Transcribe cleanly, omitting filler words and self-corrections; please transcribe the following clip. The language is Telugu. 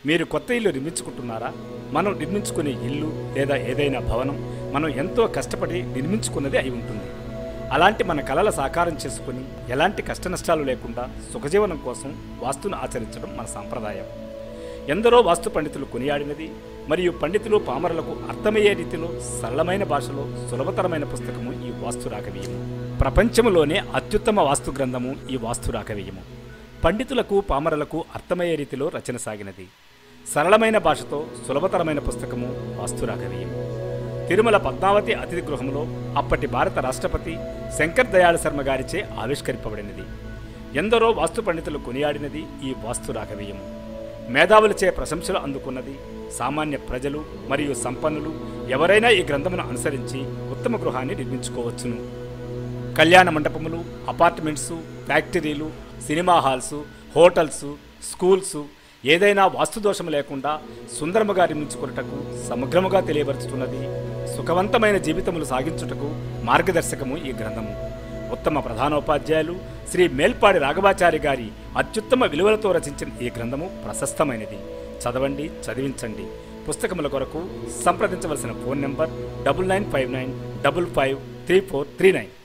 మీరు కొత్త ఇల్లు నిర్మించుకుంటున్నారా? మనం నిర్మించుకునే ఇల్లు లేదా ఏదైనా భవనం మనం ఎంతో కష్టపడి నిర్మించుకున్నది అయి ఉంటుంది. అలాంటి మన కలల సాకారం చేసుకుని ఎలాంటి కష్టనష్టాలు లేకుండా సుఖజీవనం కోసం వాస్తును ఆచరించడం మన సాంప్రదాయం. ఎందరో వాస్తు పండితులు కొనియాడినది మరియు పండితులు పామరులకు అర్థమయ్యే రీతిలో సరళమైన భాషలో సులభతరమైన పుస్తకము ఈ వాస్తు రాకవీయము. ప్రపంచంలోనే అత్యుత్తమ వాస్తు గ్రంథము ఈ వాస్తు రాకవీయము. పండితులకు పామరులకు అర్థమయ్యే రీతిలో రచన సాగినది. సరళమైన భాషతో సులభతరమైన పుస్తకము వాస్తు రాకవీయము. తిరుమల పద్మావతి అతిథి గృహంలో అప్పటి భారత రాష్ట్రపతి శంకర్ దయాళ శర్మ గారిచే ఆవిష్కరింపబడినది. ఎందరో వాస్తు పండితులు కొనియాడినది ఈ వాస్తు రాకవీయము. మేధావులచే ప్రశంసలు అందుకున్నది. సామాన్య ప్రజలు మరియు సంపన్నులు ఎవరైనా ఈ గ్రంథమును అనుసరించి ఉత్తమ గృహాన్ని నిర్మించుకోవచ్చును. కళ్యాణ మండపములు, అపార్ట్మెంట్సు, ఫ్యాక్టరీలు, సినిమా హాల్సు, హోటల్సు, స్కూల్సు ఏదైనా వాస్తుదోషము లేకుండా సుందరముగా నిర్మించుకున్నటకు సమగ్రముగా తెలియపరుచుతున్నది. సుఖవంతమైన జీవితములు సాగించుటకు మార్గదర్శకము ఈ గ్రంథము. ఉత్తమ ప్రధానోపాధ్యాయులు శ్రీ మేల్పాడి రాఘవాచారి గారి అత్యుత్తమ విలువలతో రచించిన ఈ గ్రంథము ప్రశస్తమైనది. చదవండి, చదివించండి. పుస్తకముల కొరకు సంప్రదించవలసిన ఫోన్ నెంబర్ 9959553439.